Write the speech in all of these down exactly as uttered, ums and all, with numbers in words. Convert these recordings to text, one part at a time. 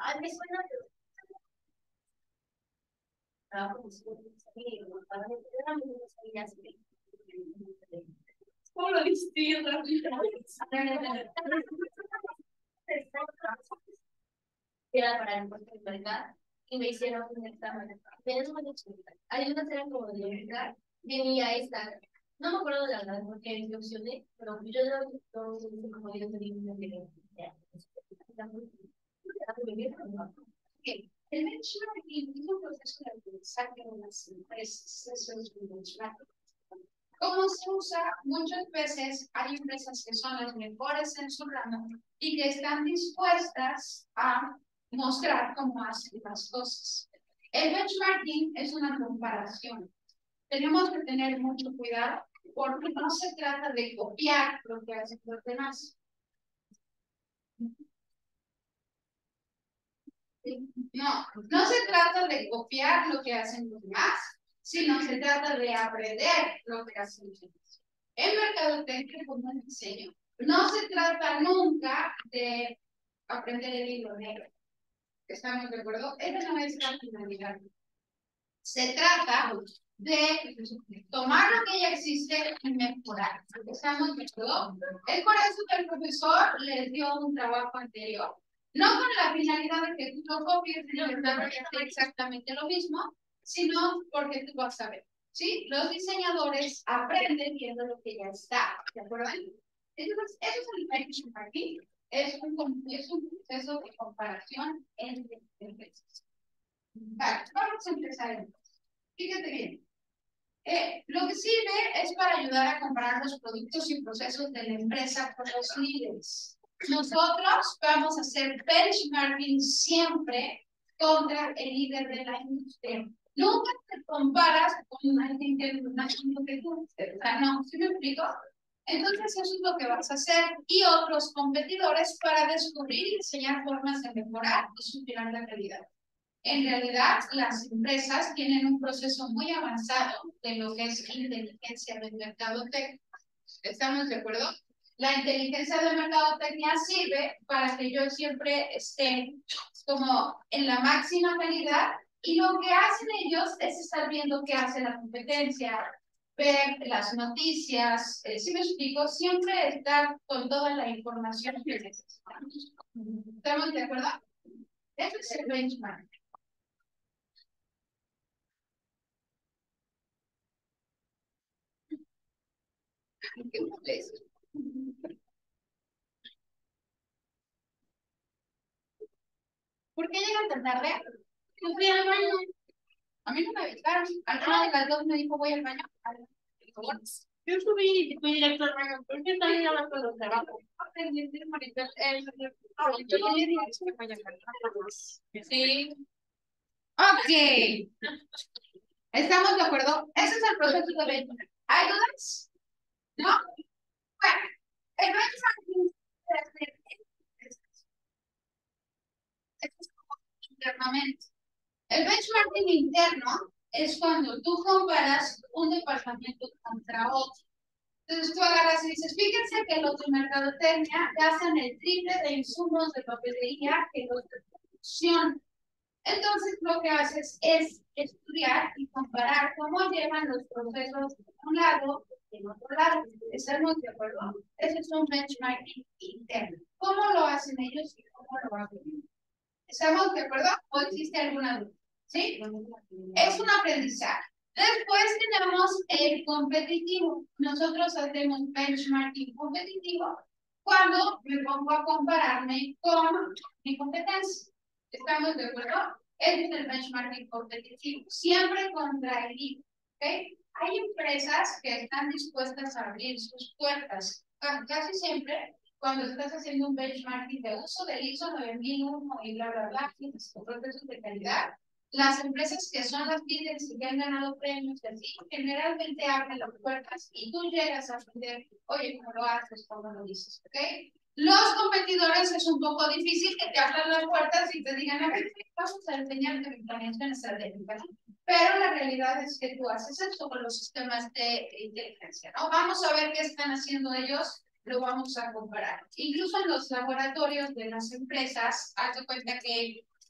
Ay, me suena, pero trabajo con sus amigos, para mí eran mis amigas. ¿Cómo lo distingo? Era para el puesto de verdad y me hicieron un examen. Pero es muy chiquita. Hay unas eran como de verdad, venía esta. No me acuerdo de la verdad porque me opcioné, pero yo lo todo como yo te digo, no quería. El benchmarking es un proceso de aprendizaje de las empresas. Eso es un benchmarking. ¿Cómo se usa? Muchas veces hay empresas que son las mejores en su ramo y que están dispuestas a mostrar cómo hacen las cosas. El benchmarking es una comparación. Tenemos que tener mucho cuidado porque no se trata de copiar lo que hacen los demás. No, no se trata de copiar lo que hacen los demás, sino se trata de aprender lo que hacen los demás. En mercadotecnia, como en diseño, no se trata nunca de aprender el libro negro. ¿Estamos de acuerdo? Esa no es la finalidad. Se trata de tomar lo que ya existe y mejorar. ¿Estamos de acuerdo? Es por eso que el profesor les dio un trabajo anterior. No con la finalidad de que tú lo copies y lo hagas exactamente lo mismo, sino porque tú vas a ver. ¿Sí? Los diseñadores aprenden viendo lo que ya está. ¿De acuerdo? Entonces, eso es el benchmarking. Es un, es un proceso de comparación entre empresas. Vale, vamos a empezar entonces. Fíjate bien. Eh, lo que sirve es para ayudar a comparar los productos y procesos de la empresa con los líderes. Nosotros vamos a hacer benchmarking siempre contra el líder de la industria. Nunca te comparas con alguien que es más chico que tú. O sea, no, ¿sí me explico? Entonces eso es lo que vas a hacer y otros competidores para descubrir y diseñar formas de mejorar y superar la calidad. En realidad, las empresas tienen un proceso muy avanzado de lo que es inteligencia de mercadotecnia. ¿Estamos de acuerdo? La inteligencia de mercadotecnia sirve para que yo siempre esté como en la máxima calidad y lo que hacen ellos es estar viendo qué hace la competencia, ver las noticias, eh, si me explico, siempre estar con toda la información que necesitamos. ¿Estamos de acuerdo? Ese es el benchmark. ¿Qué molesto? ¿Por qué llegan tan tarde? Yo fui al baño. A mí no me avisaron. Alguna de las dos me dijo, voy al baño. Dijo, bueno, yo subí y fui directo al baño. ¿Por qué también hablando con los trabajos? Sí. Ok. ¿Estamos de acuerdo? Ese es el proceso de venta. ¿Hay dudas? ¿No? Bueno, el benchmarking es como internamente. El benchmarking interno es cuando tú comparas un departamento contra otro. Entonces tú agarras y dices, fíjense que los de mercadotecnia gastan el triple de insumos de papelería que los de producción. Entonces lo que haces es estudiar y comparar cómo llevan los procesos de un lado y del otro lado. ¿Estamos de acuerdo? Ese es un benchmarking interno. ¿Cómo lo hacen ellos y cómo lo hacen ellos? ¿Estamos de acuerdo? ¿O existe alguna duda? ¿Sí? Es un aprendizaje. Después tenemos el competitivo. Nosotros hacemos benchmarking competitivo cuando me pongo a compararme con mi competencia. ¿Estamos de acuerdo? Ese es el benchmarking competitivo. Siempre contra el I V A. ¿Okay? Hay empresas que están dispuestas a abrir sus puertas casi siempre cuando estás haciendo un benchmarking de uso del I S O nueve mil uno y bla, bla, bla, tienes procesos de calidad. Las empresas que son las líderes y que han ganado premios y así, generalmente abren las puertas y tú llegas a aprender, oye, ¿cómo lo haces? ¿Cómo lo dices? ¿Ok? Los competidores es un poco difícil que te abran las puertas y te digan, a ver, vamos a enseñarte mi planeación estratégica. Pero la realidad es que tú haces eso con los sistemas de inteligencia, ¿no? Vamos a ver qué están haciendo ellos, lo vamos a comparar. Incluso en los laboratorios de las empresas, haz de cuenta que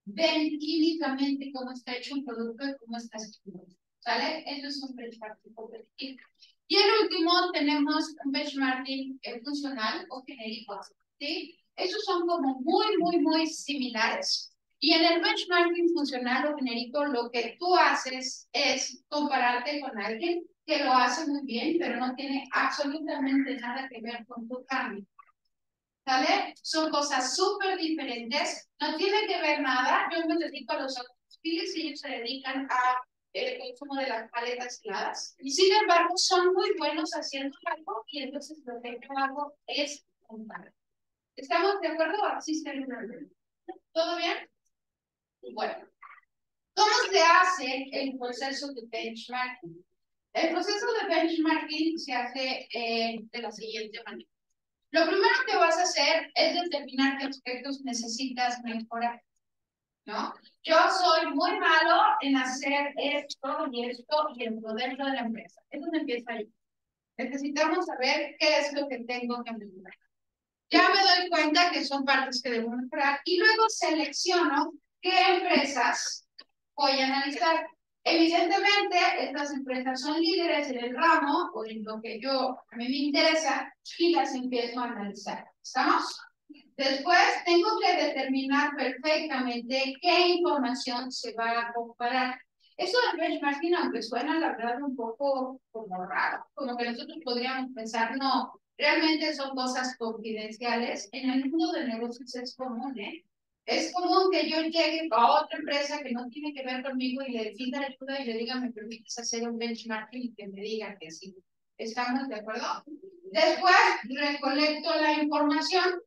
ven químicamente cómo está hecho un producto y cómo está estructurado. ¿Sale? Eso es un benchmarking competitivo. Y el último, tenemos un benchmarking eh, funcional o genérico. ¿Sí? Esos son como muy, muy, muy similares. Y en el benchmarking funcional o genérico, lo que tú haces es compararte con alguien que lo hace muy bien, pero no tiene absolutamente nada que ver con tu cambio. ¿Sale? Son cosas súper diferentes, no tiene que ver nada. Yo me dedico a los automotriles y ellos se dedican a el consumo de las paletas heladas. Y sin embargo, son muy buenos haciendo algo y entonces lo que yo hago es comparar. ¿Estamos de acuerdo? ¿Así está el ¿Todo bien? Bueno, ¿cómo se hace el proceso de benchmarking? El proceso de benchmarking se hace eh, de la siguiente manera. Lo primero que vas a hacer es determinar qué aspectos necesitas mejorar, ¿no? Yo soy muy malo en hacer esto y esto y el dentro de la empresa. Eso me empieza ahí. Necesitamos saber qué es lo que tengo que mejorar. Ya me doy cuenta que son partes que debo mejorar y luego selecciono qué empresas voy a analizar. Evidentemente, estas empresas son líderes en el ramo o en lo que yo, a mí me interesa y las empiezo a analizar. ¿Estamos? Después tengo que determinar perfectamente qué información se va a comparar. Eso del benchmarking, aunque suena la verdad un poco como raro, como que nosotros podríamos pensar, no, realmente son cosas confidenciales. En el mundo de negocios es común, ¿eh? Es común que yo llegue a otra empresa que no tiene que ver conmigo y le pida ayuda y le diga, ¿me permites hacer un benchmarking? Y que me diga que sí. ¿Estamos de acuerdo? Después recolecto la información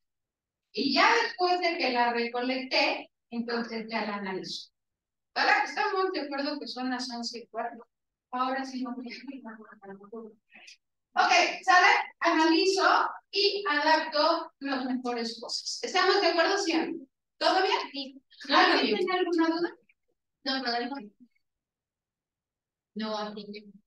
y ya después de que la recolecté, entonces ya la analizo. ¿Vale? Estamos de acuerdo que son las once y cuarto. Ahora sí no voy a... Ok, ¿sale? Analizo y adapto las mejores cosas. ¿Estamos de acuerdo siempre? ¿Todo bien? Sí. ¿Alguien tiene alguna duda? No, no, no. No, aquí.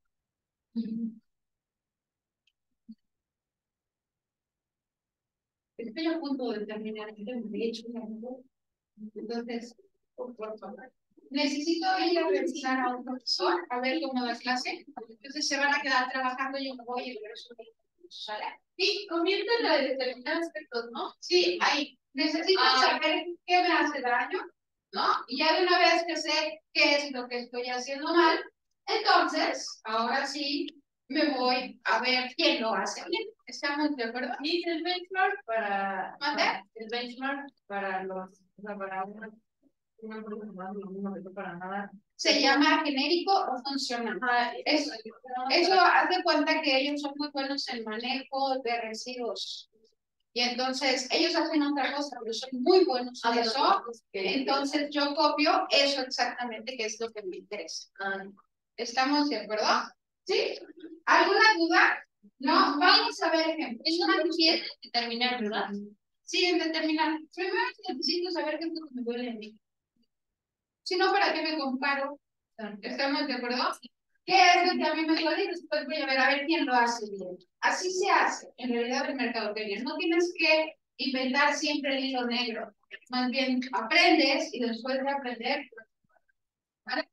Estoy a punto de terminar. De hecho, entonces, por favor. Necesito ir a revisar a un profesor a ver cómo da clase. Entonces se van a quedar trabajando y yo me voy y regreso. ¿Sale? Sí, comienza la de determinar aspectos, ¿no? Sí, ahí. Necesito ah. saber qué me hace daño, ¿no? Y ya de una vez que sé qué es lo que estoy haciendo mal, entonces, ahora sí, me voy a ver quién lo hace bien. ¿Estamos de acuerdo? Y el benchmark para... ¿Mande? El benchmark para los... O sea, para una... una no para nada. Se llama genérico o funcional. Ah, eso, eso haz de cuenta que ellos son muy buenos en manejo de residuos. Y entonces ellos hacen otra cosa, pero son muy buenos en eso. Entonces yo copio eso exactamente, que es lo que me interesa. ¿Estamos de acuerdo? ¿Sí? ¿Alguna duda? No, vamos a ver ejemplos. Es una quiere determinar, ¿verdad? Sí, en determinar. Primero necesito saber qué es lo que me duele en mí. Si no, ¿para qué me comparo? ¿Estamos de acuerdo? ¿Qué es lo que a mí me duele? Y después voy a ver a ver quién lo hace bien. Así se hace, en realidad, el mercadotecnia. No tienes que inventar siempre el hilo negro. Más bien, aprendes y después de aprender, ¿vale?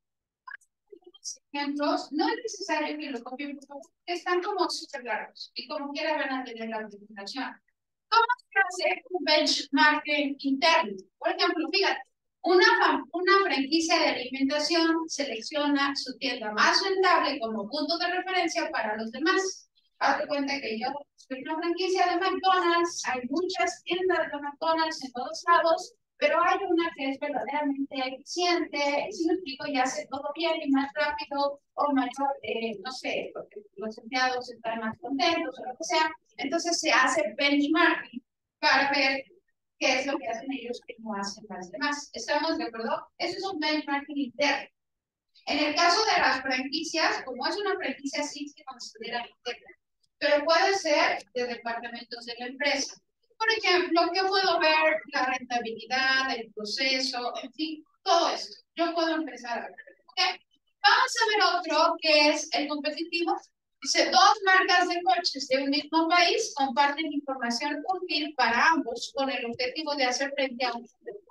Ejemplos, no es necesario que lo copien, porque están como súper largos y como quiera van a tener la presentación. ¿Cómo se hace un benchmarking interno? Por ejemplo, fíjate, una, una franquicia de alimentación selecciona su tienda más rentable como punto de referencia para los demás. Hazte cuenta que yo soy una franquicia de McDonald's, hay muchas tiendas de McDonald's en todos lados, pero hay una que es verdaderamente eficiente, y si me explico, y hace todo bien y más rápido, o mayor, eh, no sé, porque los empleados están más contentos o lo que sea. Entonces se hace benchmarking para ver qué es lo que hacen ellos que no hacen las demás. ¿Estamos de acuerdo? Eso es un benchmarking interno. En el caso de las franquicias, como es una franquicia, sí se considera interna, pero puede ser de departamentos de la empresa. Por ejemplo, ¿qué puedo ver? La rentabilidad, el proceso, en fin, todo esto. Yo puedo empezar a ver. ¿Okay? Vamos a ver otro que es el competitivo. Dice, dos marcas de coches de un mismo país comparten información útil para ambos con el objetivo de hacer frente a un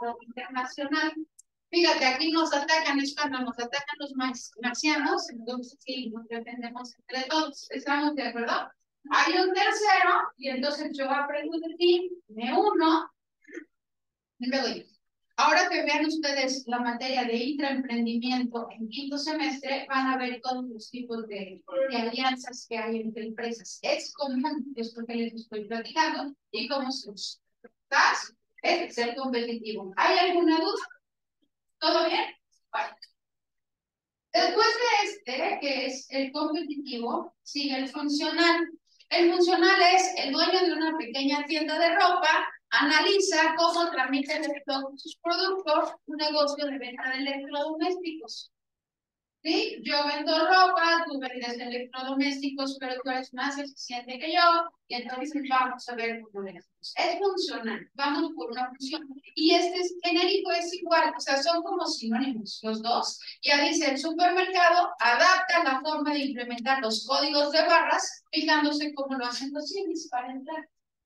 internacional. Fíjate, aquí nos atacan, es cuando nos atacan los marcianos, entonces sí, nos defendemos entre todos. ¿Estamos de acuerdo? Hay un tercero, y entonces yo aprendo de ti, me uno, y luego yo. Ahora que vean ustedes la materia de intraemprendimiento en quinto semestre, van a ver todos los tipos de, de alianzas que hay entre empresas. Es común esto que les estoy platicando y cómo se usa. ¿Estás? Es ser competitivo. ¿Hay alguna duda? ¿Todo bien? Bueno. Después de este, que es el competitivo, sigue el funcional. El funcional es el dueño de una pequeña tienda de ropa, analiza cómo tramita el stock de sus productos, un negocio de venta de electrodomésticos. ¿Sí? Yo vendo ropa, tú vendes electrodomésticos, pero tú eres más eficiente que yo, y entonces vamos a ver cómo lo hacemos. Es funcional, vamos por una función. Y este es genérico, es igual, o sea, son como sinónimos los dos. Ya dice, el supermercado adapta la forma de implementar los códigos de barras, fijándose cómo lo hacen los cines para entrar.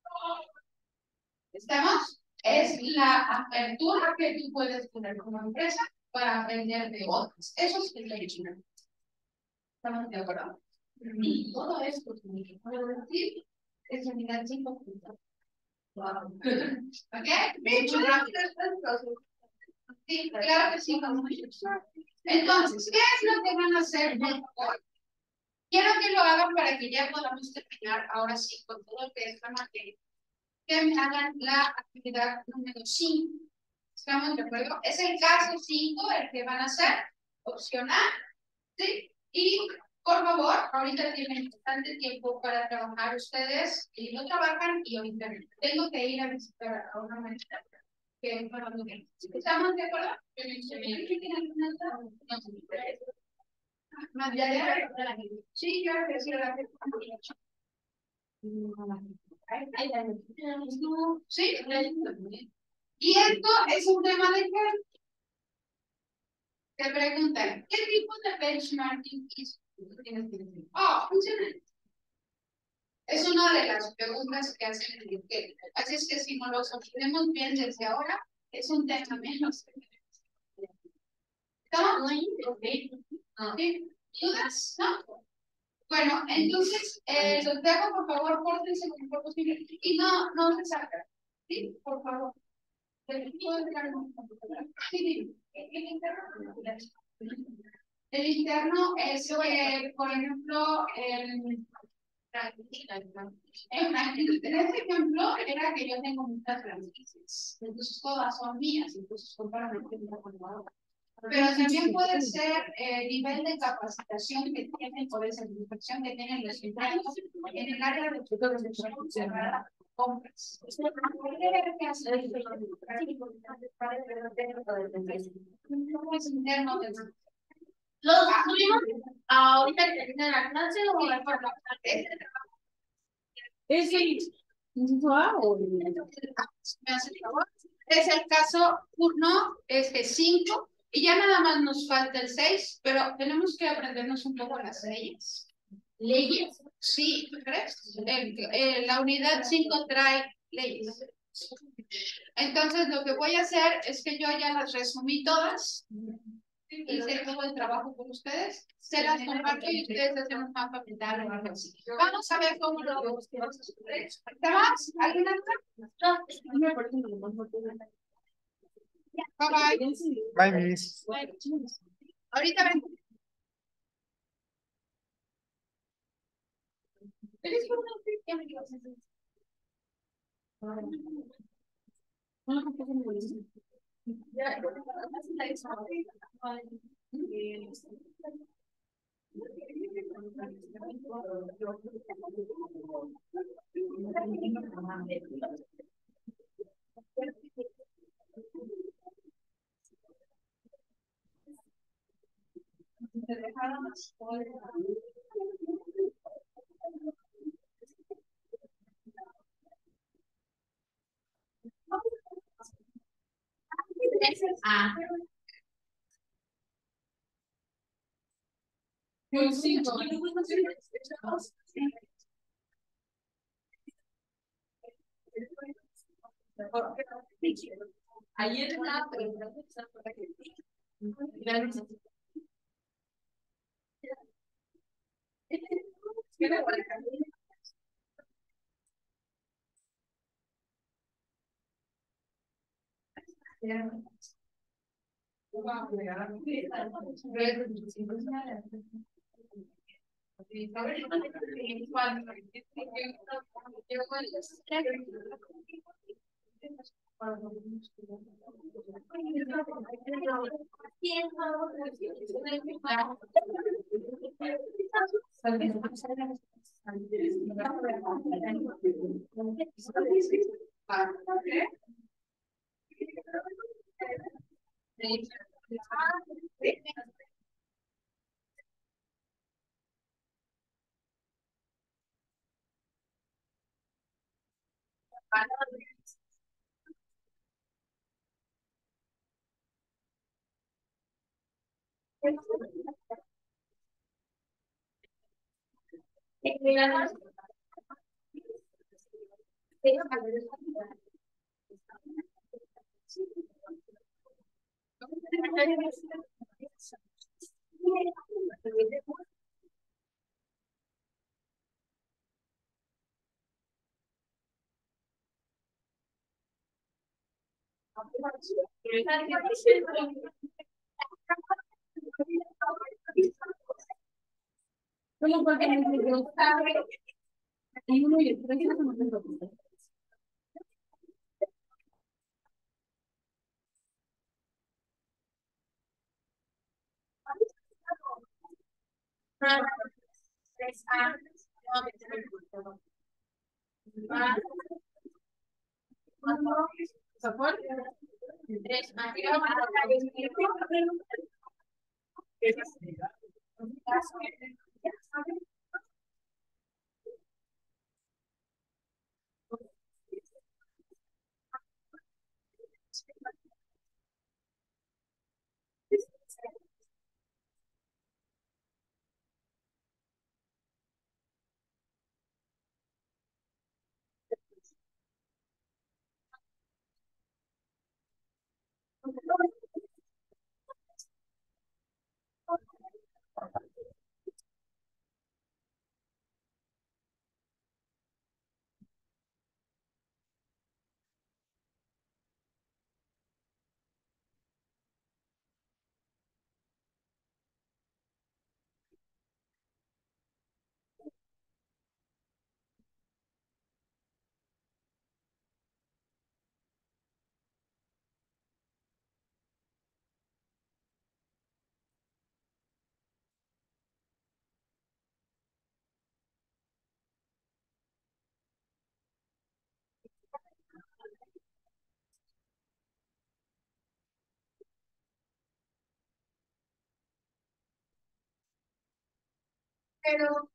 ¿Estamos? Es la apertura que tú puedes poner como empresa para aprender de otros. Eso es el derecho. ¿Estamos de acuerdo? Y todo esto que puedo decir es unidad cinco puntos. Wow. ¿Ok? Sí, claro que sí. Entonces, ¿qué es lo que van a hacer hoy? Quiero que lo hagan para que ya podamos terminar ahora sí con todo lo que es la materia. Que me hagan la actividad número cinco. ¿Estamos de acuerdo? Es el caso cinco el que van a hacer. Opción A. ¿Sí? Y por favor, ahorita tienen bastante tiempo para trabajar ustedes y no trabajan y ahorita tengo que ir a visitar a una maestra que para donde ¿estamos de acuerdo? Más sí, claro que sí. Sí, y esto es un tema de que te preguntan, ¿qué tipo de benchmarking hizo? Oh, funciona. Es una de las preguntas que hacen en el que, así es que si no lo aprendemos bien desde ahora, es un tema menos. ¿Estamos? ¿Sí? ¿Dudas? ¿No? Bueno, entonces, eh, los dejo, por favor, pórtense lo mejor posible y no, no se salgan. ¿Sí? Por favor. ¿El interno es que, por ejemplo, el en este ejemplo era que yo tengo muchas franquicias, entonces todas son mías, entonces compárame con la otra. Pero también puede ser el eh, nivel de capacitación que tienen o de satisfacción que tienen los empleados en el área de compras. ¿Los tuvimos ahorita que termina la clase o la forma? Es el wow. Me hace el favor. Es el caso uno, este cinco, y ya nada más nos falta el seis, pero tenemos que aprendernos un poco las leyes. ¿Leyes? Sí, ¿tú crees? El, el, la unidad cinco trae leyes. Entonces, lo que voy a hacer es que yo ya las resumí todas. Hice todo el trabajo con ustedes, se las comparto y ustedes hacen un mapa mental o algo así. Vamos a ver cómo lo vemos. ¿Estamos? ¿Alguna duda? No. Bye bye. Bye, Miss. Ahorita ven. Ah. Ayer estaba preguntando para que Solo porque me gusta y uno y el tres no me gusta. Pero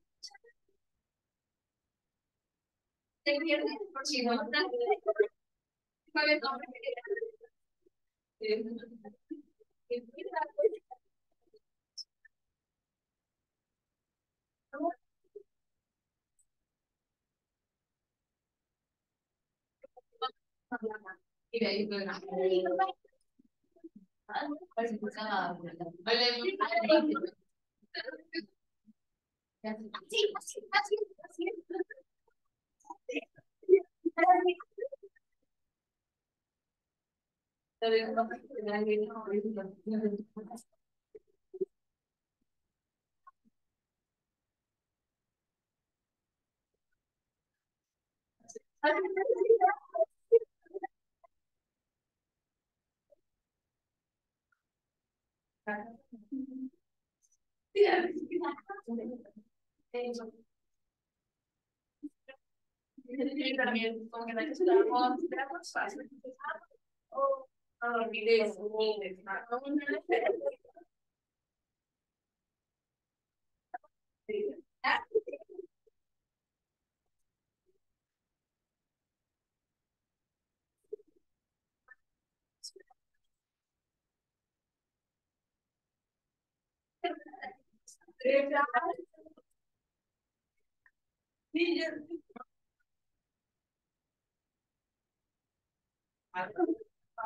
te pierdes por si no estás. ¿Cuál es tu y de ahí pues, sí, así, así, así. Y también, como que necesitamos, tenemos fácil. O no olvides,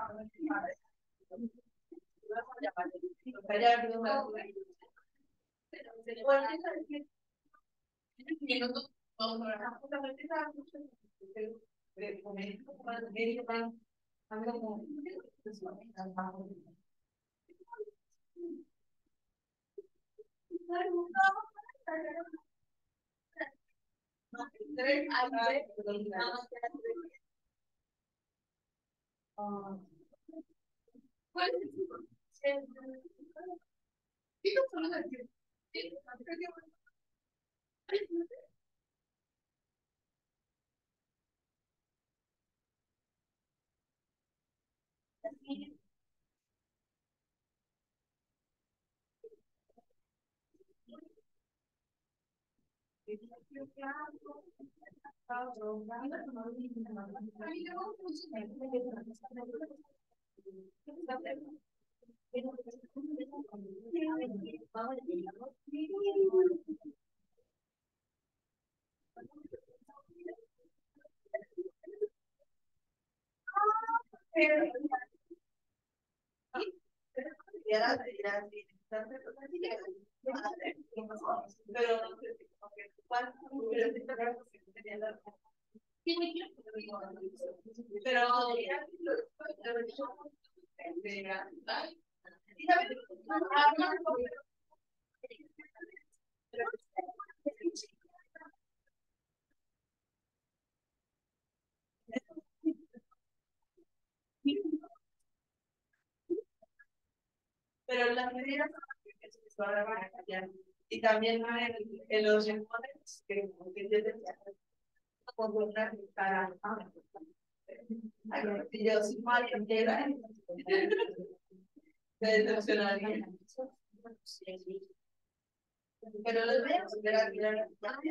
Pero las medidas van a cambiar. Y también en, en los rincones que yo decía, como una para yo soy mal entera de decepcionaría. Pero los voy a esperar mirar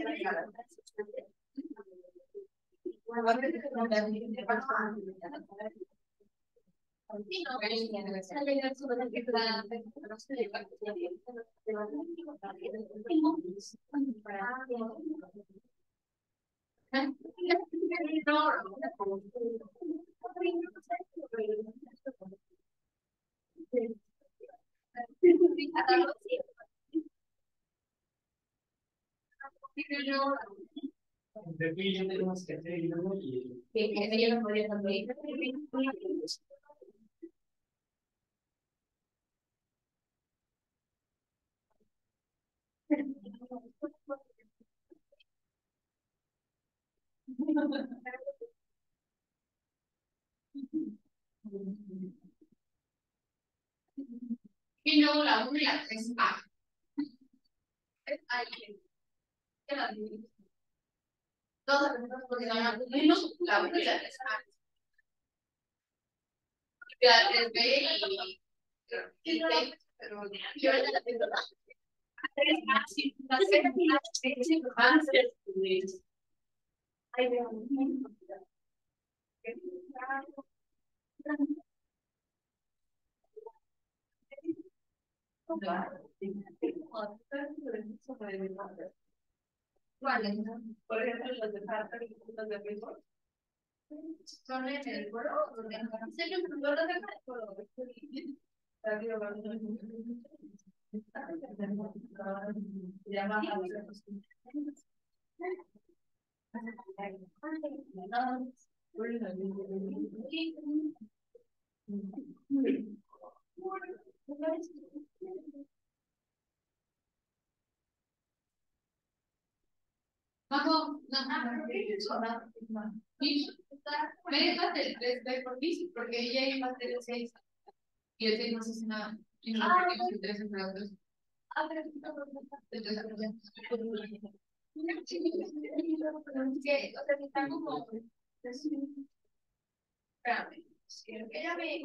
y luego la uno y la tres A. Todas las porque la uno y la tres A. La tres B y pero yo la tengo. Por ejemplo, los de Harvard y los de Pittsburgh son en el foro donde se yo no lo dejo el foro. Se llama Bajo, no, me dejas el tres B por mí, porque ella iba a hacer el seis. Y el seis no hace nada. Y no tenemos el tres entre los dos. O sea, está como. Espérame. Ella me.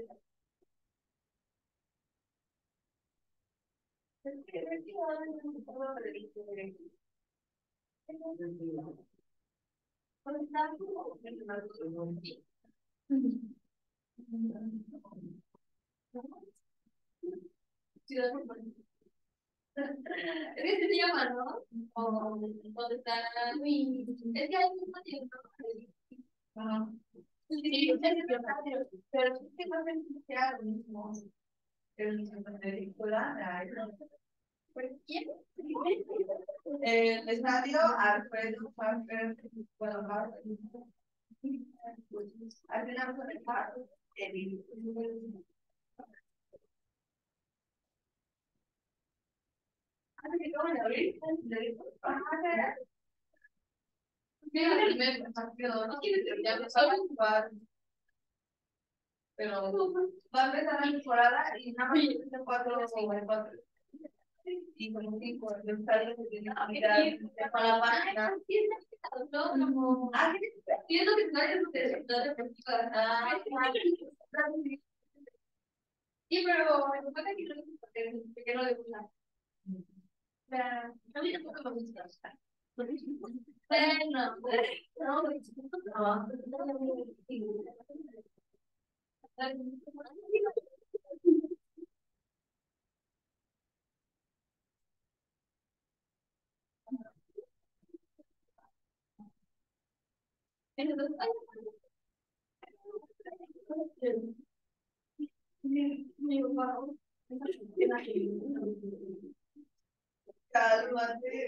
¿Este se llama, no? O ¿dónde está mi? Es que hay un tiempo. Sí, yo sé que yo pero pero sí que no sé si sea lo mismo. Pero ni se puede vincular. ¿Por quién? El estadio Alfredo Harper, bueno, Harper. Al final fue el Harper. No quiere terminar, no sabe jugar. Pero va a empezar la temporada y nada más tiene cuatro o cuatro. Y como cinco, el estadio se tiene que mirar para la página. No, ah, ¿qué es lo que nadie se te ah, sí, pero me gusta que no que no le gusta. O sea, a mí tampoco me gusta. Bueno, no, cálmate.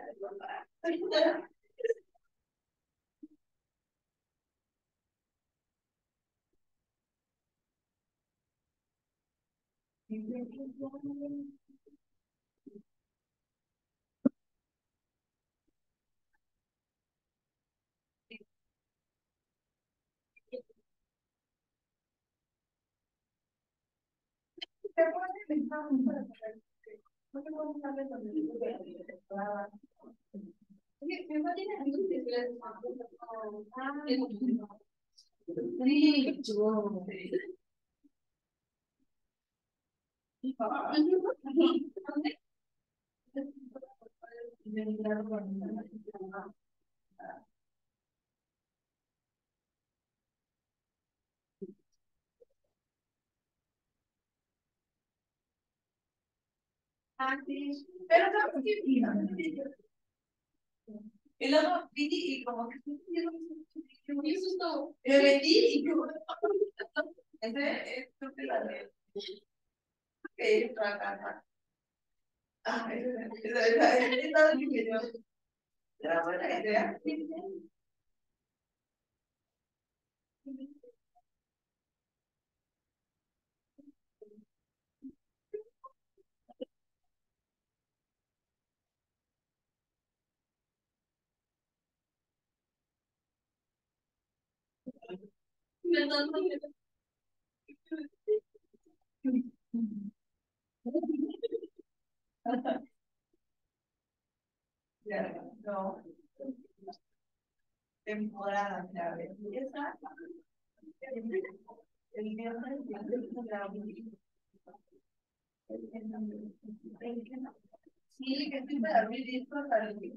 Sí, yo. Ah, sí. Pero sabes qué mira. Y luego vi y como que me asustó. Me metí y como ese es tu plan que es otra casa. Ah, esa esa esa es mi video. Era buena idea. Ya, no. Temporada, ya ves. Y esa, el viernes, la sí, que estoy para abrir esto para el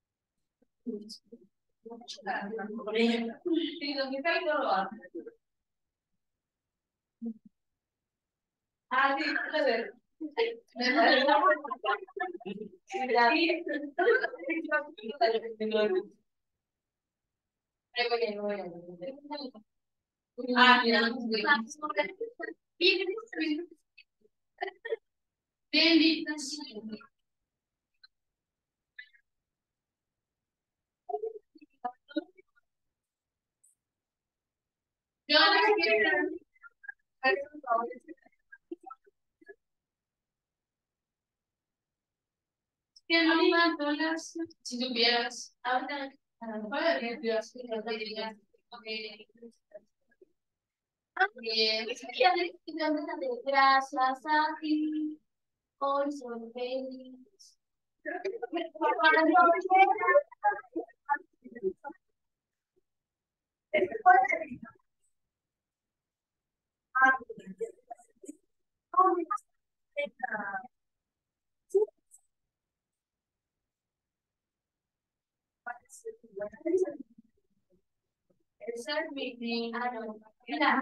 Sí, lo que está ahí no lo hace. Ah, sí, a ver. Me parece. Ya. Ah, mira. Bendita sea. Yo no quiero. Que no levanto las. Si supieras. Ahora. Para que Dios te bendiga. Bien. Gracias a ti, hoy soy feliz. Esa es mi. Ah, no. Mira,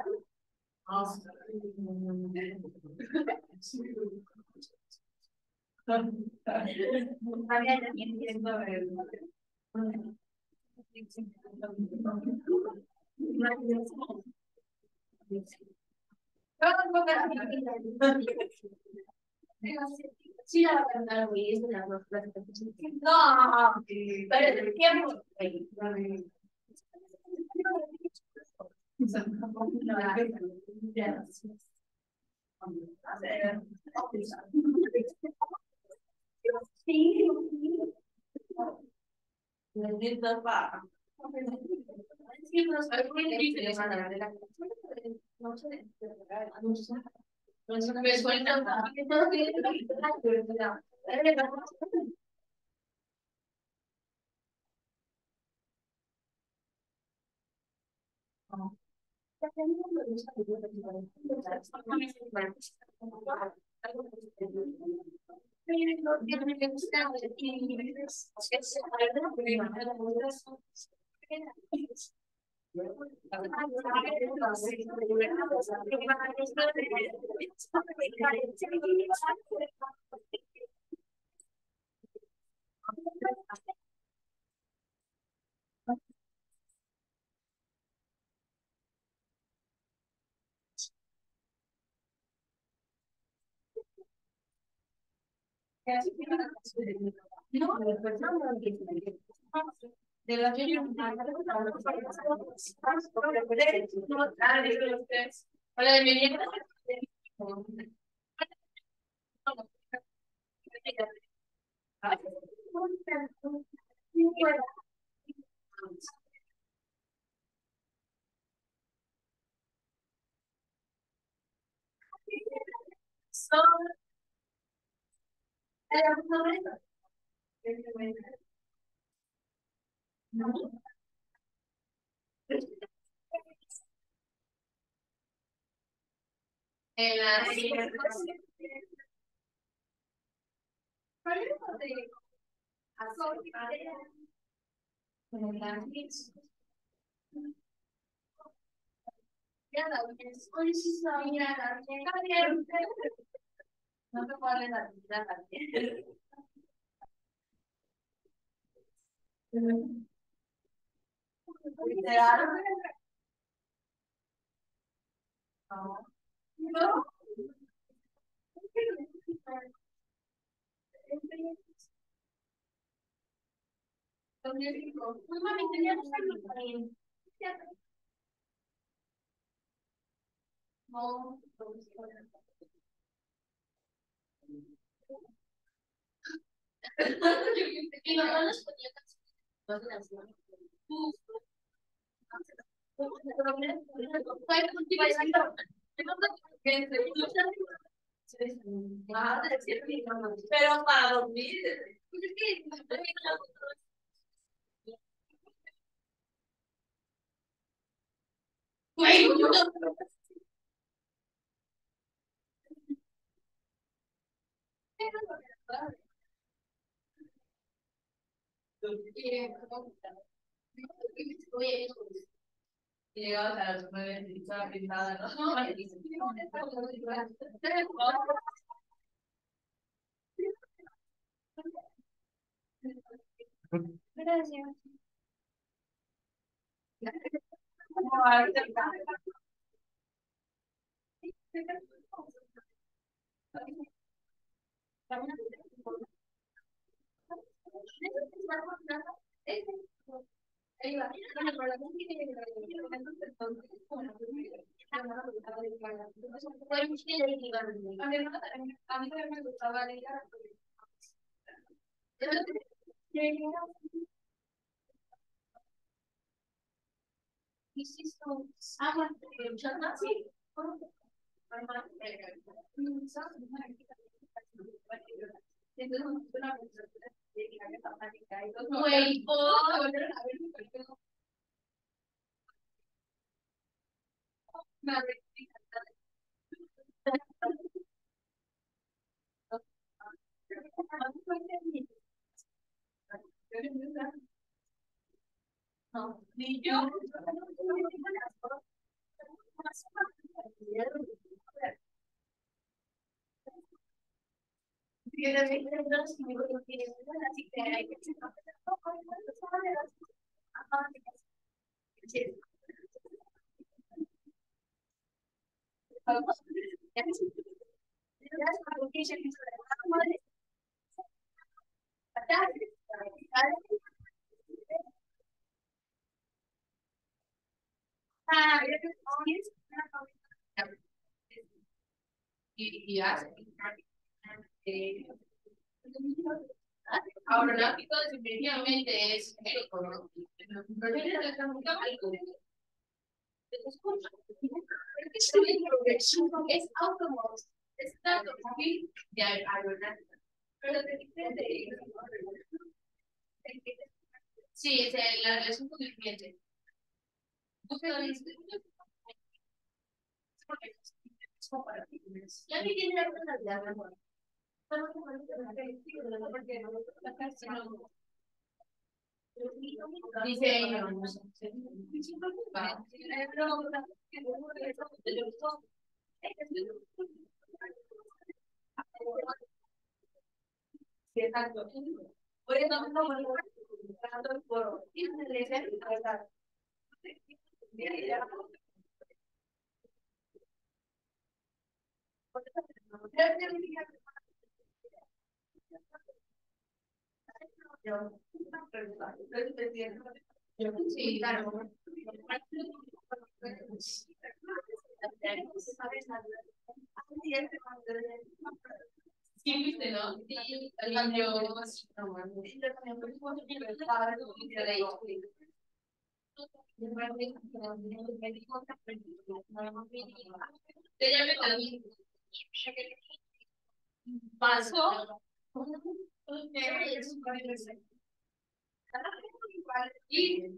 sí, la va a cantar, güey, es de las dos clases. No, pero el tiempo, güey. Sí, necesito para. Sí, pero es muy difícil esa de la no sé, no sé. No sé, me suelta. No, de la que yo hola, bienvenida. En la no te puedo leer la vida también. Literal. No. No. Pues mami, tenía que estar no, mi mamá nos ponía canciones. Pero para dormir. Pues es que güey, yo no. Y llegabas a las nueve y estaba pintada, ¿no? Gracias. Wait, oh, no, ni yo. Y, y hace, eh, aeronáutico definitivamente es médico, ¿no? Pero es automóvil, es automóvil de aeronáutica. Pero te dice de... Sí, es la relación con el cliente. Ya me tiene alguna realidad, amor. Dice ella, no sé. Sí, exacto. Por eso no estamos buscando el foro. Y se le dice, sí, claro. Sí, viste, ¿no? Sí, también yo. Te llamé también. Pasó. Y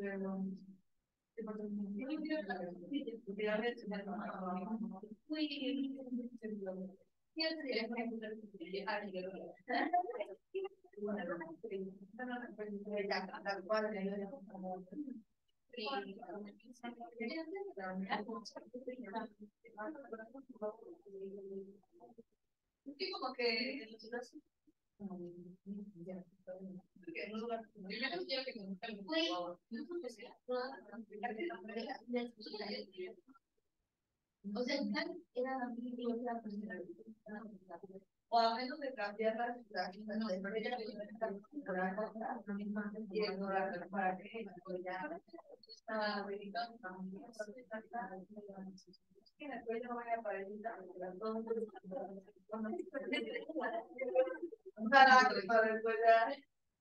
Como que o sea, era la misma persona. O a menos de cambiar la ciudad, no, pero ella la misma para que ya está dedicando que después no vaya a aparecer para después ya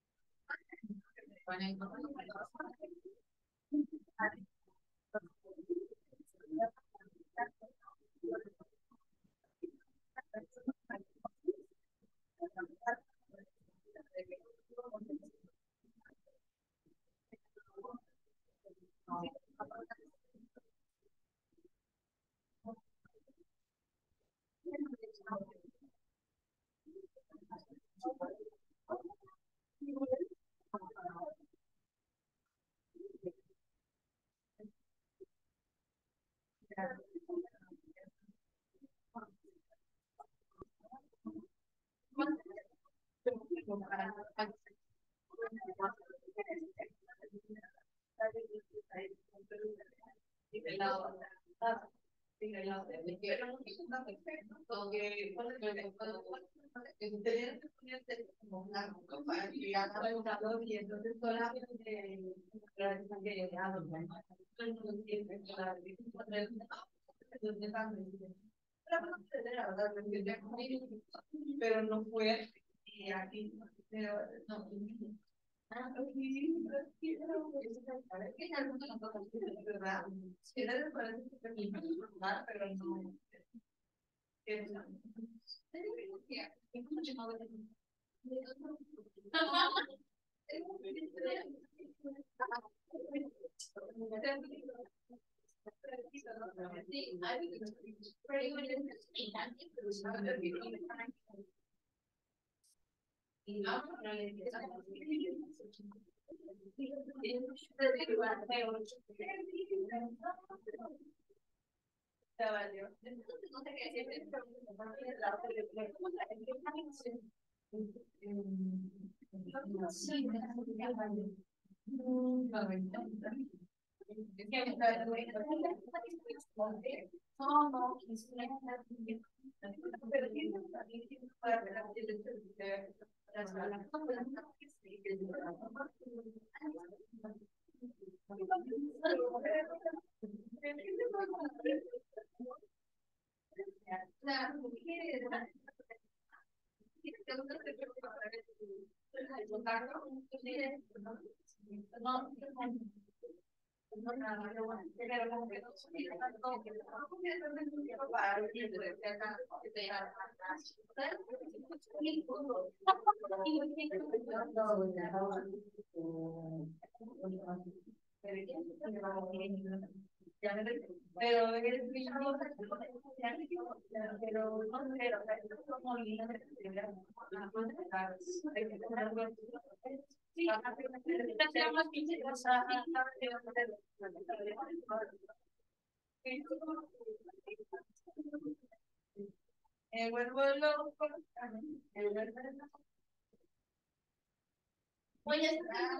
y entonces solamente pero no fue y aquí pero no ah, sí, ¿verdad? Era de pero no. No, no, pero eres pero no pero como me vuelvo loco. Voy a estar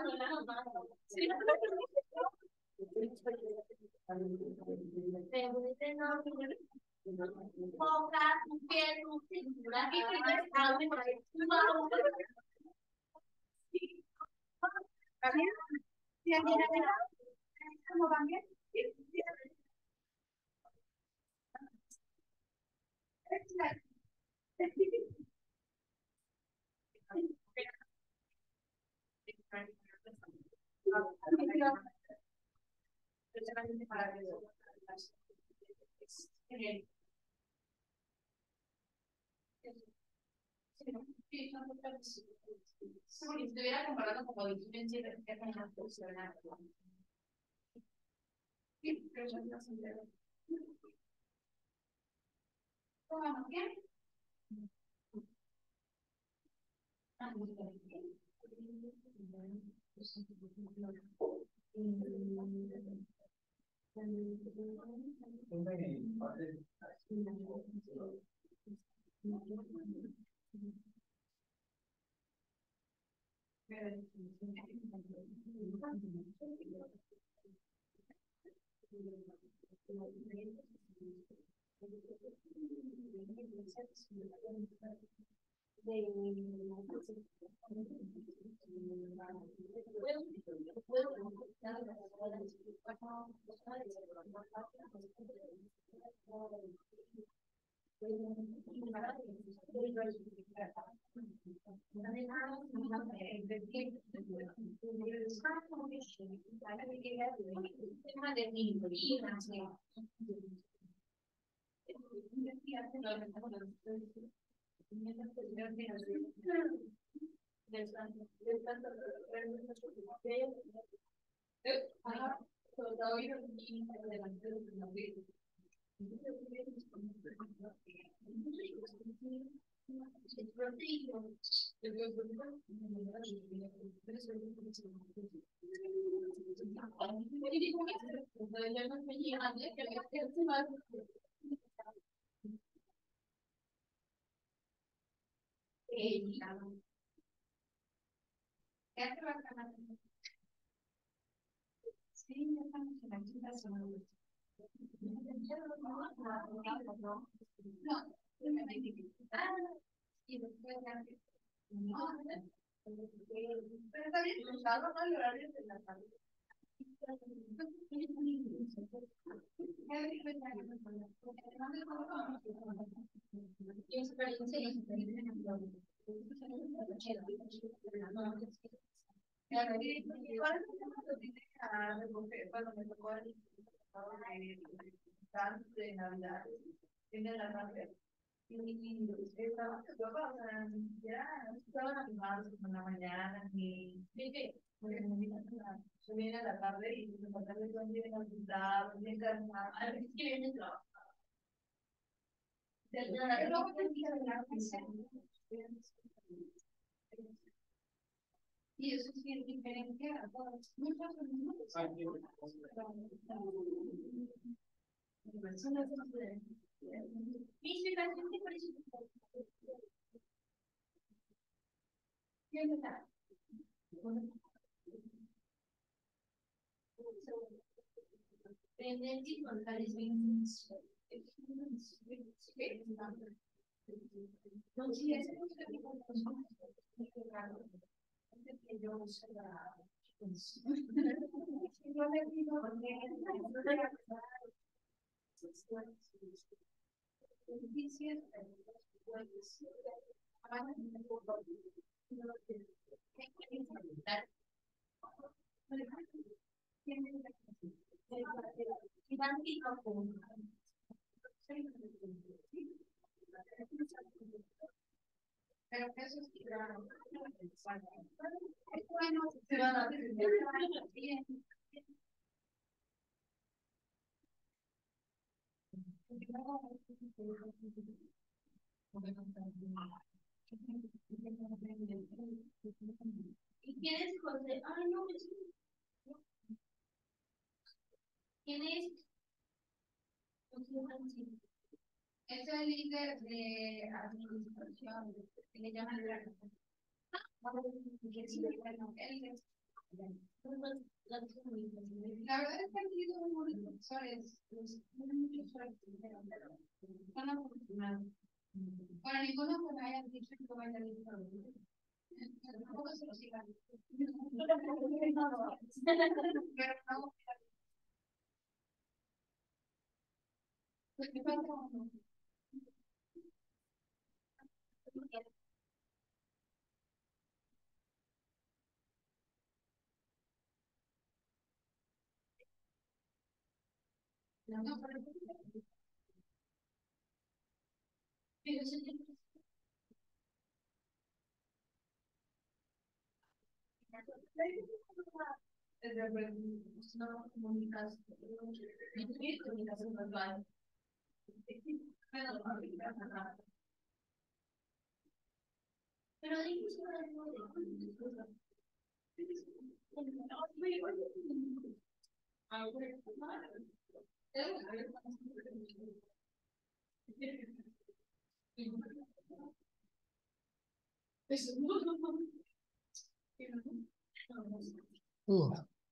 si estuviera comparando como diferencia de que no funciona Y eso sí es diferente a todos. Muchos pero que eso es claro. Es bueno, se van a bien. ¿Y quién es José? Ay, no, ¿quién es? Es el líder de administración, que le llaman la La verdad es que han tenido muy buenos profesores, muy muchos pero son afortunados. Bueno, ninguno que me hayan dicho que vaya a ir por tampoco se los sigan. Pero no. No, pero No, comunicación. Comunicación verbal. Pero Uh.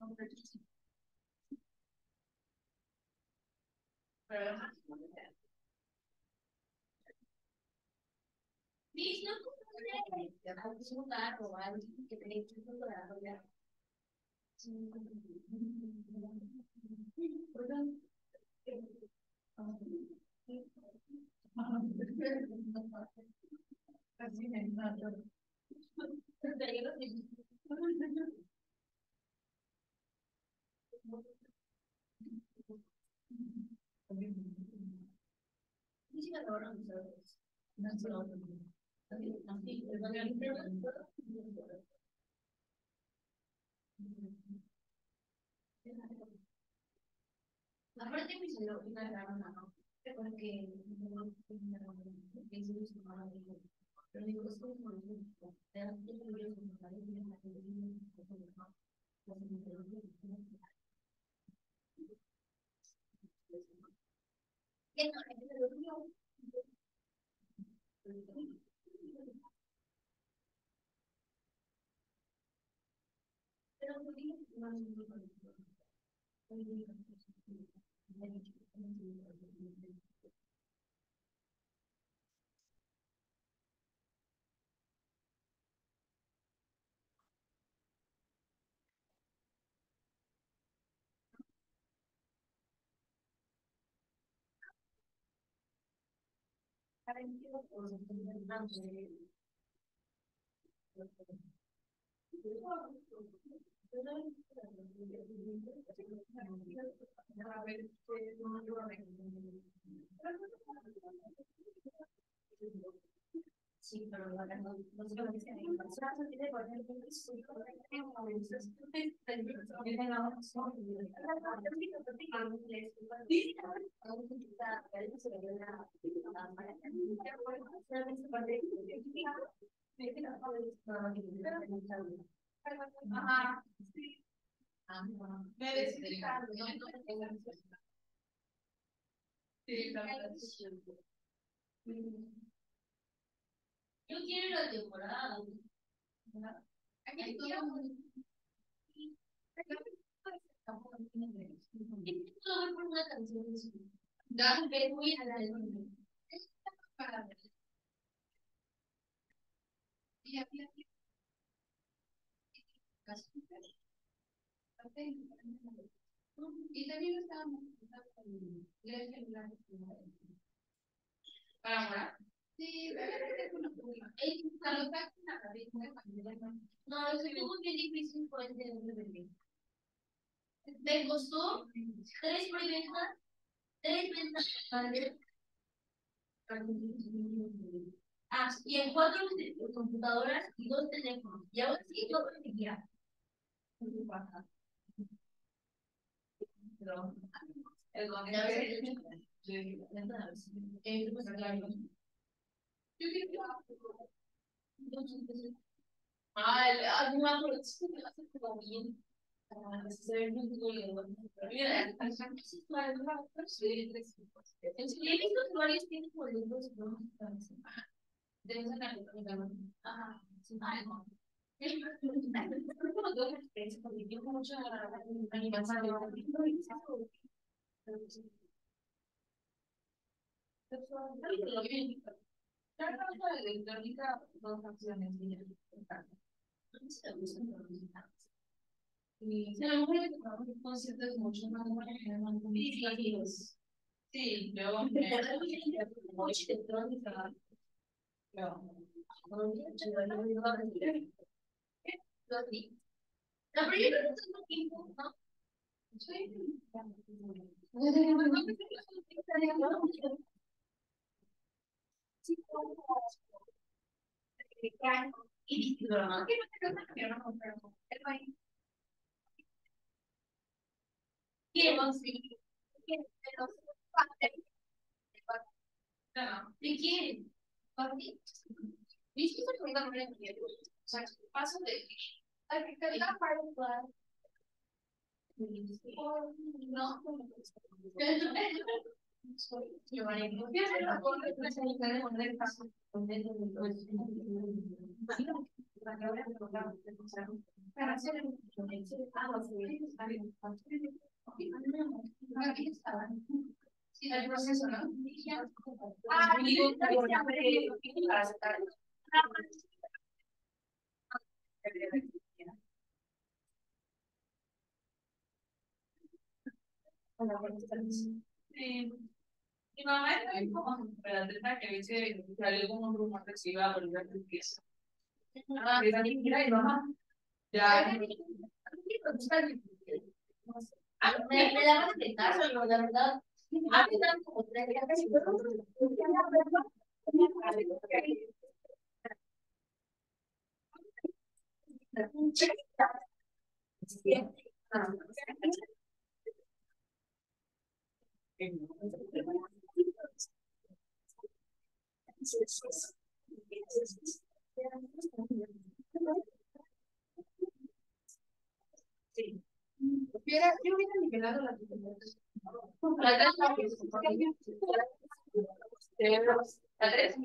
Aparte me salió una gran mano, porque pero digo, es como te das cuenta de los comentarios de la Sí, pero no no Ajá, sí. Me necesitan, no Sí, la verdad. Yo quiero la temporada. Aquí todo el mundo. Todo por una canción. Dan muy a la para y aquí y también estábamos para ahora. Sí, no, eso estuvo bien difícil por entender. Me costó tres preguntas, tres ventas. Ah, y en cuatro computadoras y dos teléfonos. Y ahora sí, todo lo que quiera. El Ah, el alguna producción que hace como bien. Se ve muy bien. Mira, he visto que varios tienen como libros de esa calidad. Ajá, sí. Porque tiene mucha animación. Claro, la electrónica, dos opciones. Y a lo mejor el concierto es mucho más buenos. Sí, yo mucha electrónica. No. La primera vez que no tiempo, ¿no? Sí. Y ¿Quién? ¿Quién? ¿De quién? ¿Papi? ¿Viste que me da miedo? O sea, paso de a que cargar para un plan. No. Para hacer el sí, el proceso, ¿no? Ah, digo, sí. Mi mamá es muy como para que dice que salió como un rumor que se iba a volver a limpieza. Ah, y mamá. Ya. Me, me da más de caso, la verdad. Ah, me dan como tres días. Sí. Hubiera, yo hubiera nivelado la diferencia. La tres, la tres, la tres,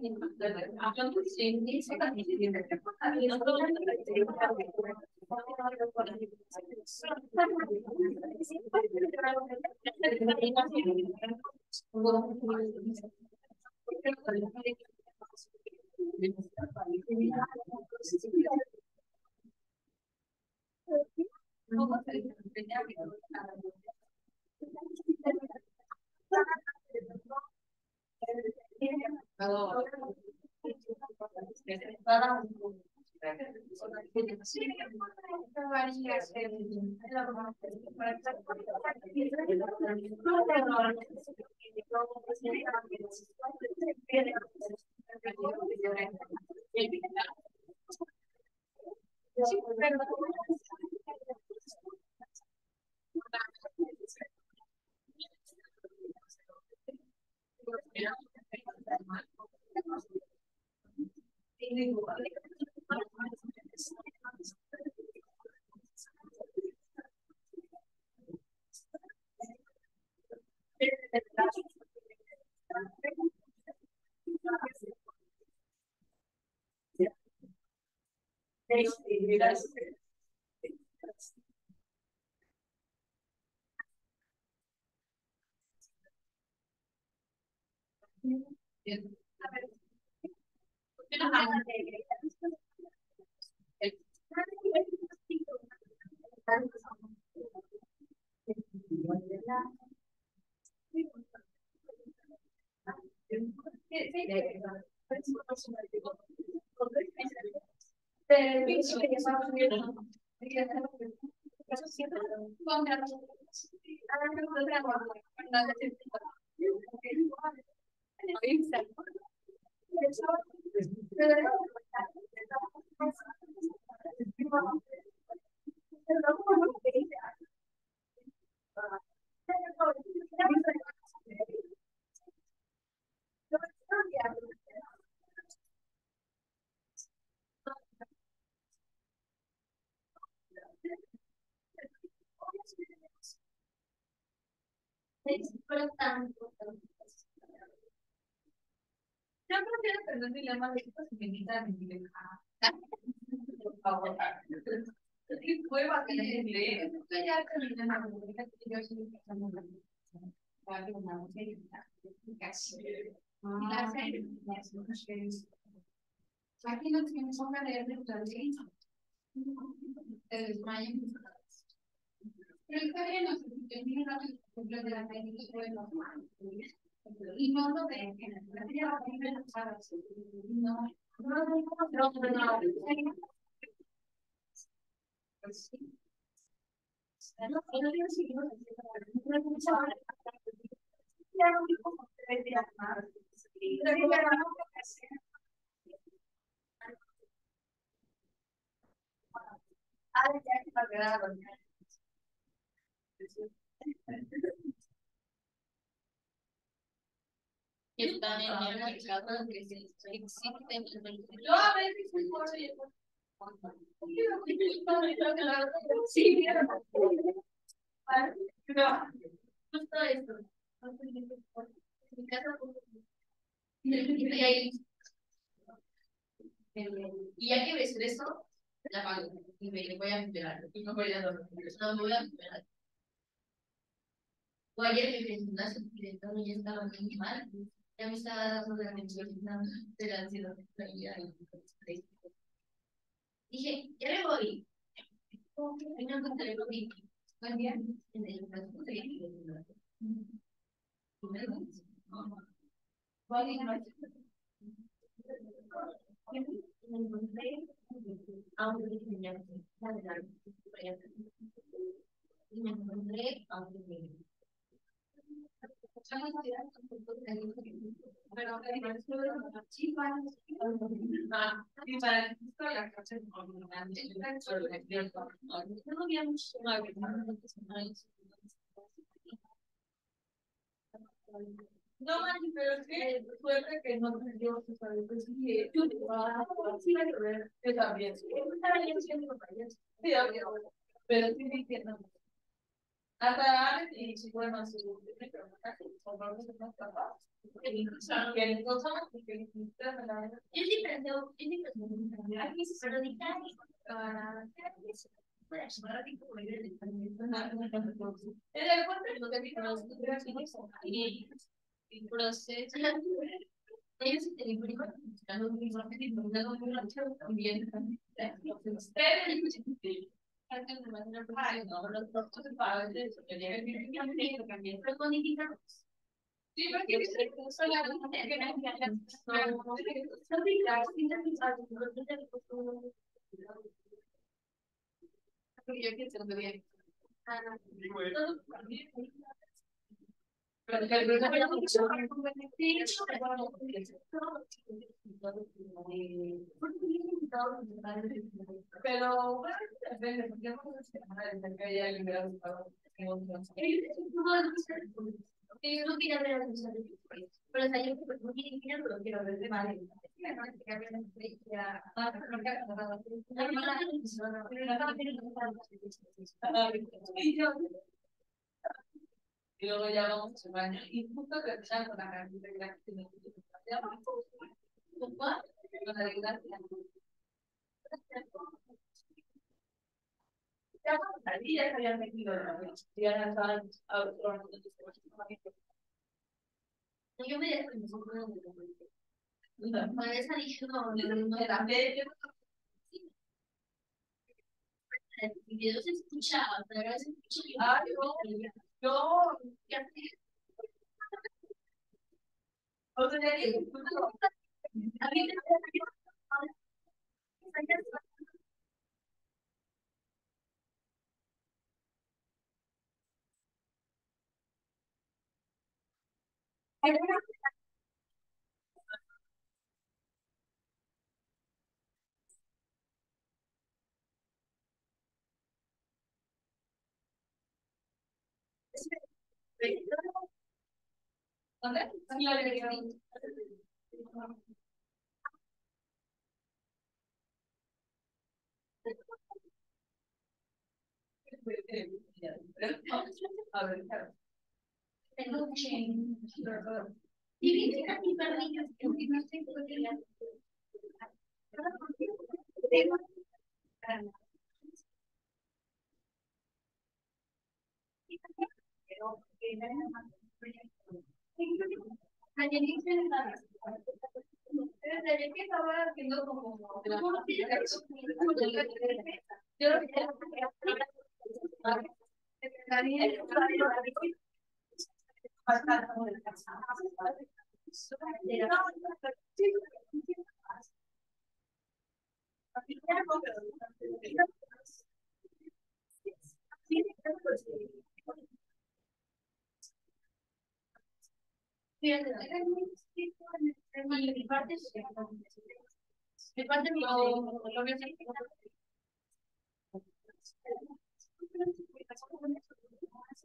Yo prefiero tener un dilema de estos que me quitan mi dilema. Por favor. Fue bastante. Ya terminé la música que yo soy una aquí no tenemos que leer de todo el desmayo. Pero está bien, no sé si tiene una ejemplo de la técnica de los humanos. Y no lo ven en el material, no, no, no, no, no. Pues sí. No, no digo si no, no es mucho. Ya no digo como tres días más. Pero ya no puede ser. Ah, ya está grabado. que están en el mercado que existen. Yo a veces me puedo ir. Sí, no, justo esto. En mi casa, y ahí. Y ya que ves eso, la pago. Y me voy a esperar. Y no voy a dormir. No me voy a esperar. O ayer me presentaste que todo ya estaba muy mal. Ya me estaba dando la mención de la ansiedad. Dije, ya me voy. No encontré lo mismo. Buen día. En el transcurso de a un diseñador. Y me encontré a un diseñador. Pero sí, para la clase no había mucho no, Mani, pero es que suerte que no te dio su salud. Pues sí, yo sí la ver. Yo también. Estaba yo siendo payaso. Sí, obvio. Pero sí diciendo. Hasta Alex y si bueno, su pero son más capaz. Que les cosa que les gusta la verdad. Yo sí pensé, yo sí pensé, aquí se lo dictan para para ayudar a tipo de ver el en el cuento no te fijas y el proceso ellos se te imprimen buscando un mensaje y mandando un mensaje también ustedes hacen de manera personal no los doctos de pago de eso que deben vivir también pero con indicadores sí porque se puso la luz que no no no yo que se lo bien ah no pero bueno, depende, porque no sé si que haya liberado pero yo no quería ver a los pero o sea, yo no quiero pero quiero ver de vale. Y luego ya vamos al baño. Y justo que ya con la cantidad de gracia que nos ¿con cuál? Con la de gracia. Ya vamos a salir, ya se habían metido en la noche. Ya estaban a otro lado de yo me dejé con nosotros de la con esa dije, no, no era medio. El video se escuchaba, pero ahora se escucha. Ah, no, no, ya o sea, que a mí me ¿dónde? A ver, tengo que y viste a mi perrillo que no sé por qué la desde que estaba haciendo como yo mi parte mi parte mi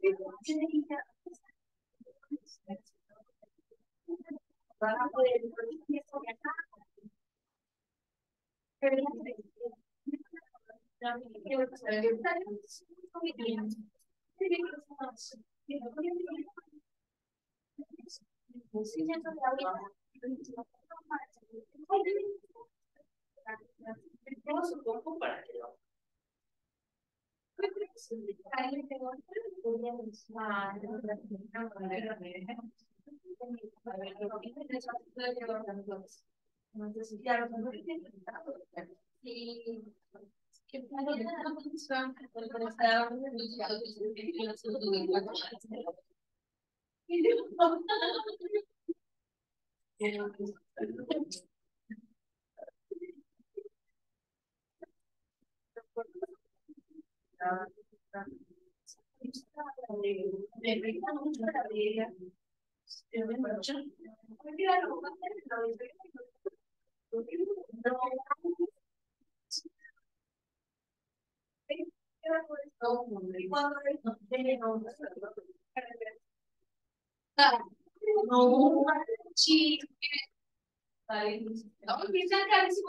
No, sí. No, piensan carísimo.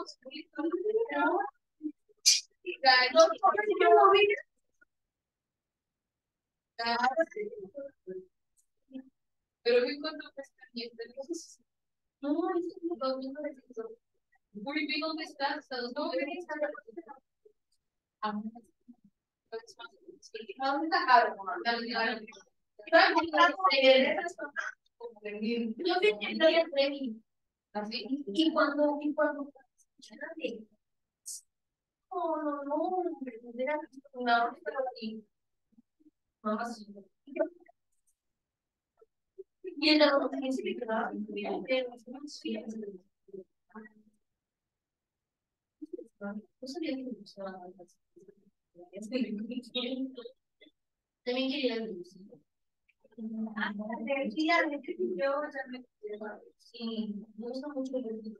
Pero vi cuánto cuesta y este no, es como dos mil novecientos. Muy bien, ¿dónde estás? ¿Dónde estás? ¿Dónde está caro? Yo vi que no entré y cuando y cuando no, no, no, era una hora pero aquí. Y el otro que se quedaba no sabía que me gustaba. También quería el dulce. Sí, me gusta mucho el dulce.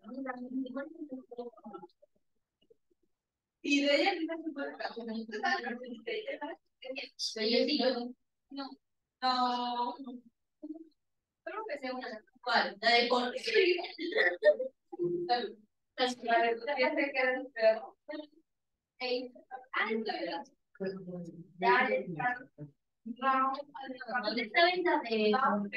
Y de ella no se puede no, no, creo que sea una. ¿Cuál? La de con. Esta venta de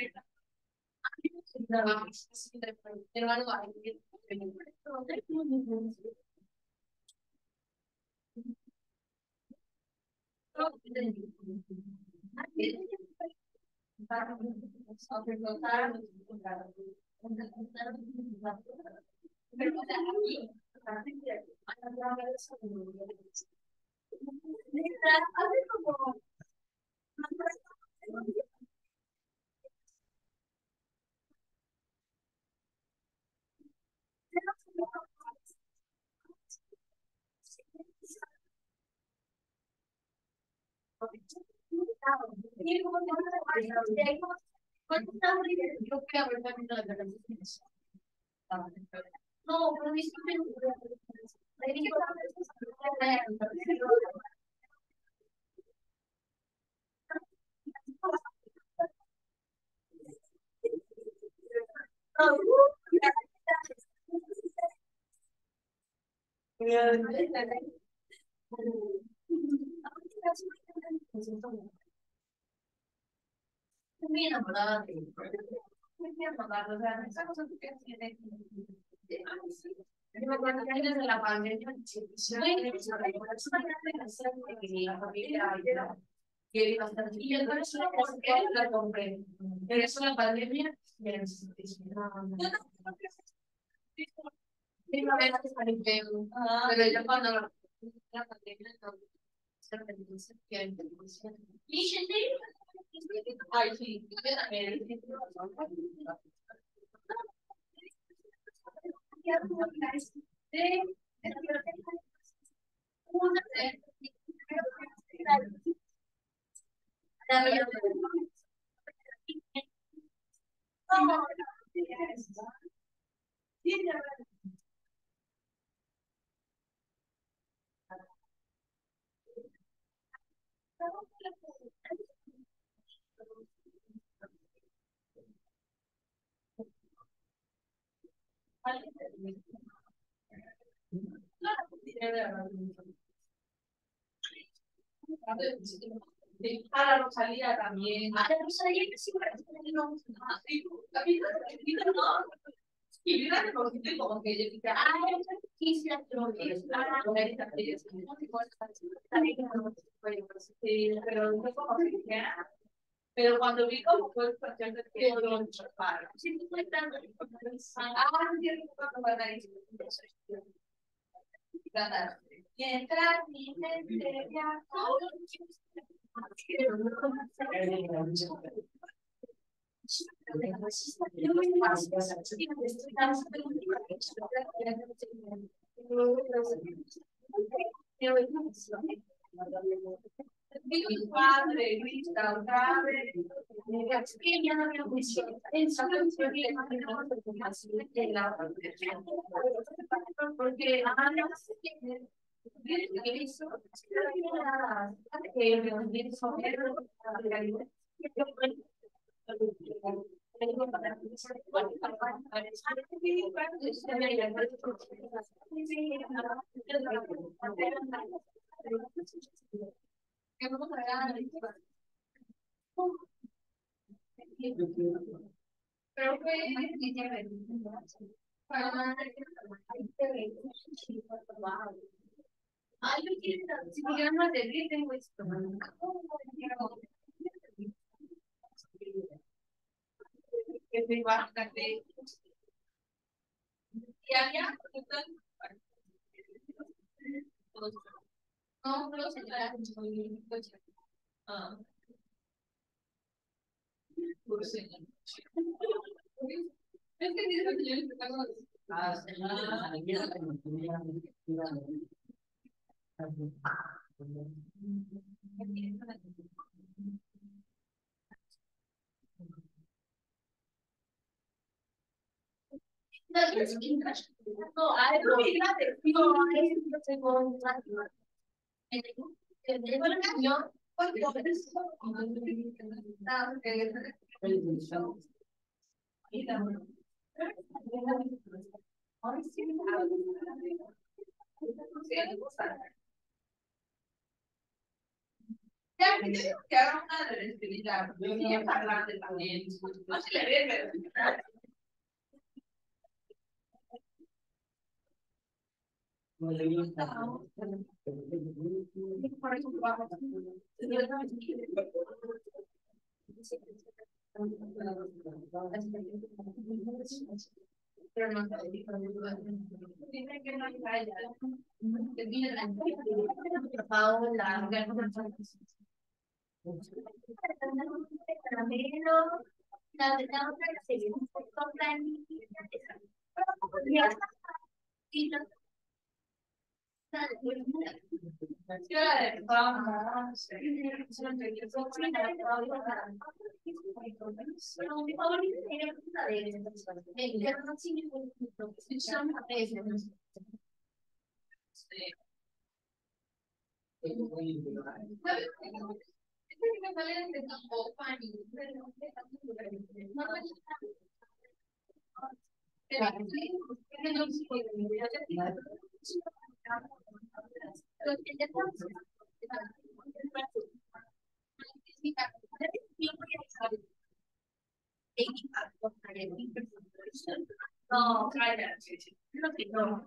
no, pero disculpen. Muy enamorada de muy enamorada, o sea, esa cosa que tiene. Yo me acuerdo que antes de la pandemia, la familia que bastante. Y yo con eso la compré. Pero eso la pandemia, ya no sé. Primavera que sale feo. Pero ya cuando la pandemia no se reduce, que hay televisión. Y gente, ay, sí, yo también. A la Rosalía también. A la Rosalía que sí, no, la vida no. Y mira que por ejemplo, como que yo dije, ah, yo quise astrología, ah, no eres astrología, no te puedes hacer, pero no como que dije, pero cuando vi como fue el cuestión de que lo chuparon. Sí, tú estás ah, no quiero que cuando van a ir. Mientras mi mente viajó. Mi padre, Luisa, otra vez. Es que ya no había visto. Eso es lo que porque creo que ay, yo quiero, si me llaman de bien, tengo esto. Que se bastante. Y allá, no, no se trata de ah, por señor. Es que dice que yo le tengo ah, no, es que no, hay novedades. No, hay un segundo. El de el año, pues, ya, que haga una de la espiritualidad, y es grande también. No se le ve, pero pero no dice que no hay que viene la Paola, caramelo, la de la otra que se compran y no no, cállate. No, que no.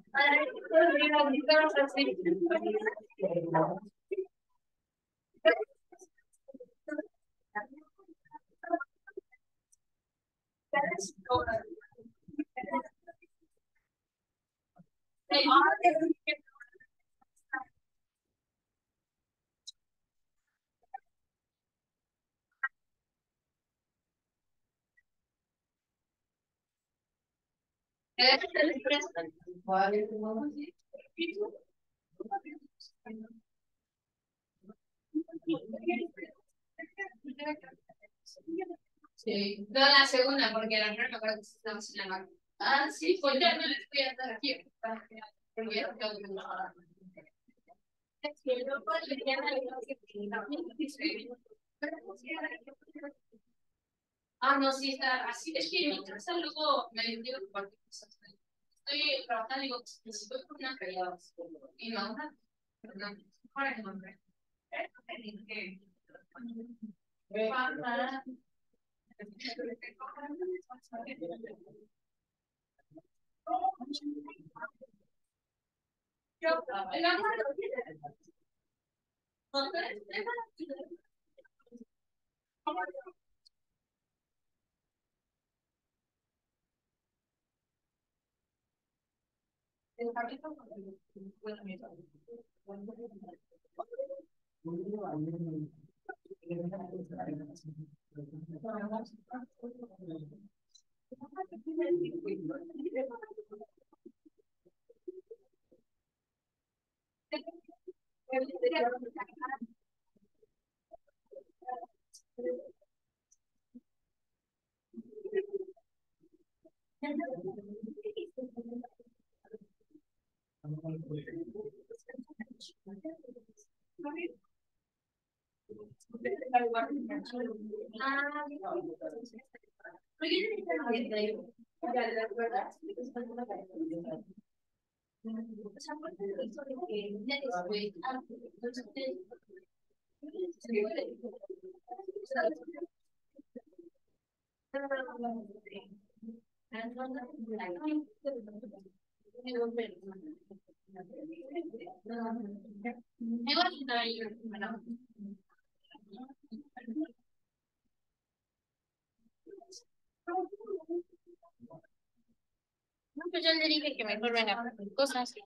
Sí, no la segunda, porque la primera no estamos en la máquina. Ah, sí, pues ya no les voy a estar aquí. Porque ya tengo que ah, no, sí, está así. Es que en mi casa luego me dio cualquier cosa. estoy trabajando, digo, necesito una calidad. Y no, una, perdón, para el nombre. Que pasa. Yo, el amor lo tiene. No, pues yo le dije que mejor venga cosas.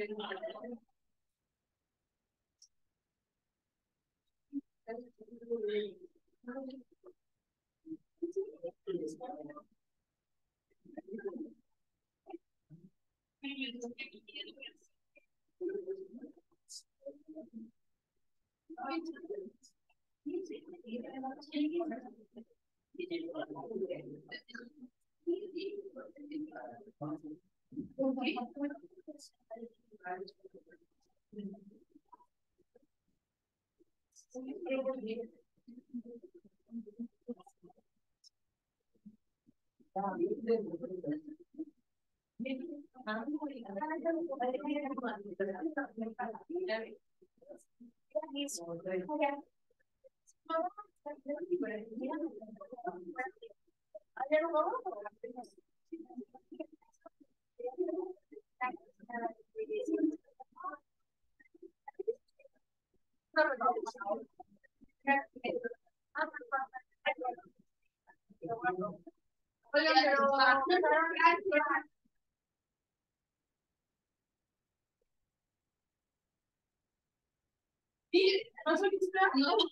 No.